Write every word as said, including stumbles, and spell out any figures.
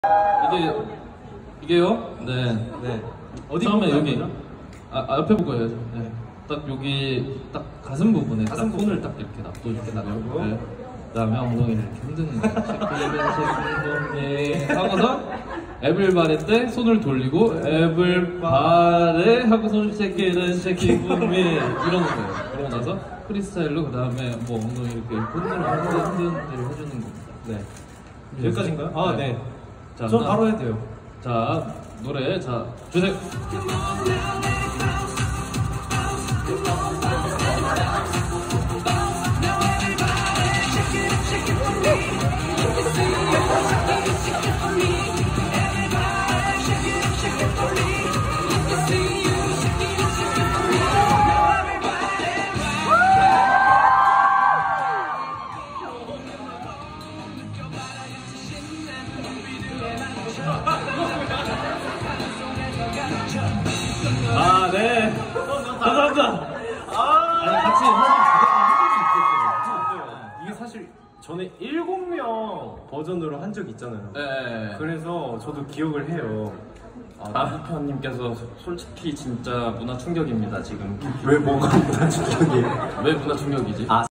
이게 이게요? 네. 네. 어디 처음에 부분 여기 나오죠? 아, 아 옆에 보고 해야죠. 네. 딱 여기 딱 가슴 부분에 가슴 딱 손을 딱 이렇게 놔둬 이렇게 놔두고 놔두고. 네. 그다음에 엉덩이를 이렇게 흔드는 거예요. 쉐이크 하고서 에블바레 때 손을 돌리고 에블바레 하고서 쉐이크는 쉐이크 붐이 이러는 거예요. 그러고 나서 프리스타일로 그다음에 뭐 엉덩이 이렇게 흔들어 흔드는 대로 해주는 겁니다. 네. 여기까지인가요? 아, 네. 자, 저 나- 바로 해도 돼요. 자, 노래, 자, 주세요. 아, 네. 감사합니다. 아, 아니, 같이 사진 이게 사실 전에 일곱 명 버전으로 한 적 있잖아요. 네. 그래서 저도 기억을 해요. 아, 나부편님께서 솔직히 진짜 문화 충격입니다, 지금. 왜 뭐가 문화 충격이에요? 왜 문화 충격이지? 아,